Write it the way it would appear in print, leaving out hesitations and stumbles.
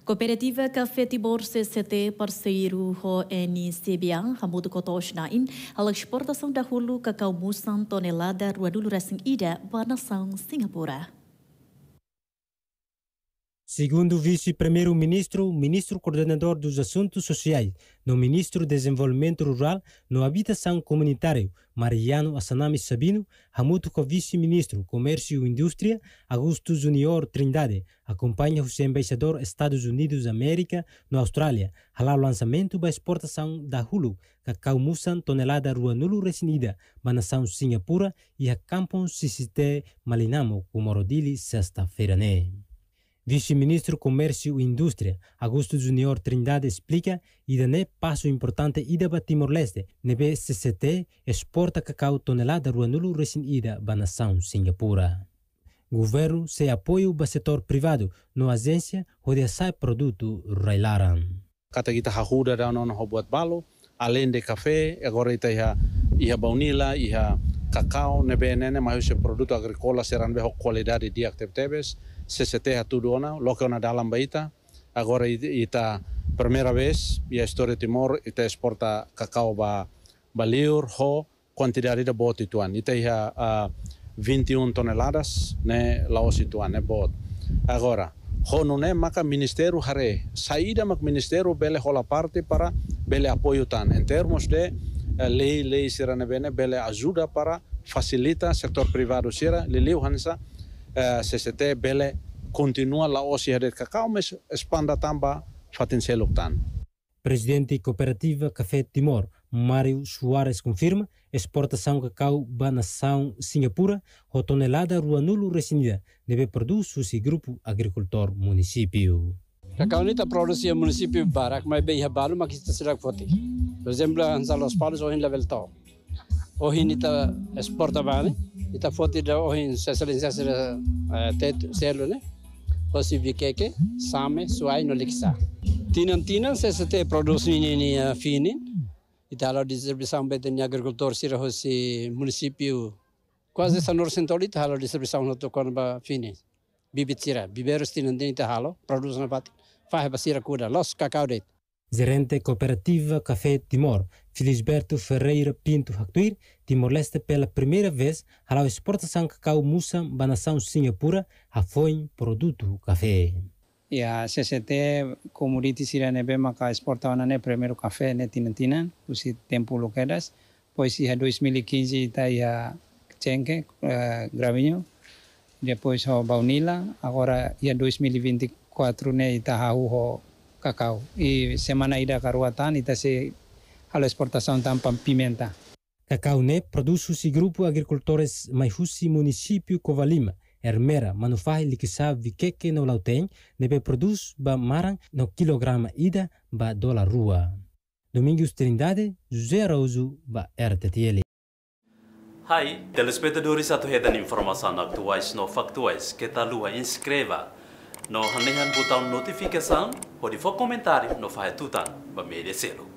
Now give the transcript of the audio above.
Cooperativa Café Timor CCT, parceiro do NCBA, Hamudu Kotosnain, a exportação da hulu cacau musan tonelada ruadulu racing ida para a nação Singapura. Segundo o vice-primeiro-ministro, ministro coordenador dos assuntos sociais, no ministro do desenvolvimento rural, no habitação comunitário, Mariano Assanami Sabino, junto com o vice-ministro comércio e indústria, Augusto Junior Trindade, acompanha o embaixador Estados Unidos da América no Austrália, ao lançamento da exportação da hulu, cacau musan tonelada ruanulu resinida, na nação Singapura e a campus CCT Malinamo, Comorodili, sexta-feira, Vice-ministro Comércio e Indústria, Augusto Junior Trindade, explica que é passo importante ida para Timor-Leste, nebe CCT exporta cacau tonelada ruanulu recém-ida para a nação Singapura. Governo se apoia o setor privado na agência onde sai produto railaran. Kata kita hahuda da non buat balo, além de café, agora ita iha baunila, iha cacau, nebe nene mais o produto agrícola será de qualidade de actebes. CCT hatudona, local na dalam baita, agora ita primeira vez e a história de Timor ita exporta cacau ba liur ho quantidade de bot ituan, ita ia 21 toneladas ne laos ituan ne bot. Agora ho não é maka ministério hare, saída mak ministério bele hola parte para bele apoio tan, em termos de lei serana bene bele ajuda para facilita setor privado sera liliu hansa CCT bele continua la osia de cacau, mas expanda tamba fatin seluktan. Presidente Cooperativa Café Timor, Mário Soares, confirma exportação cacau para a nação Singapura, a tonelada ruanulu resinida deve produzir o grupo agricultor município. Cacau nita produzir o município barak, mas bem habalo, mas kita sedang foti. Por exemplo, ansal os palos ohin level top. Ohin nita exporta bane. Ita foti da ohin sesalinsasira selo ne osi vikeke same suai no liksa tinan CCT produz ni finin ita la distribuição beten agricultor sira hosi município quase sanor centoli ita la distribuição no tokon ba finin bibit sira biberos tinan ita halo produz na pat fa basira kuda los cacau det. Gerente Cooperativa Café Timor, Felisberto Ferreira Pinto Hactuir, Timor-Leste pela primeira vez a exportação cacau musa para a nação Singapura a foi produto café. E a CCT comunidade siranebe maka exportava na primeiro café ne tinan usi tempo loquedas, pois ia 2015 ita ia chenque gravinho, depois o baunila, agora ia 2024 ne ita hau cacau. E semana ida caruatan ita se a exportação tampa pimenta. Cacau ne produz o grupo agricultores Maihusi município Covalima, Hermera, manufai likisa vikeke no lauten, nebe produz ba marang no kilograma ida ba dolar rua. Domingos Trindade, José Araújo ba RTTL. Hai, telespectadores atuhedan informação atuais no factuais que tal lua inscreva no hanehan botão notificação ou de for comentário no faz tutan ba merecê-lo.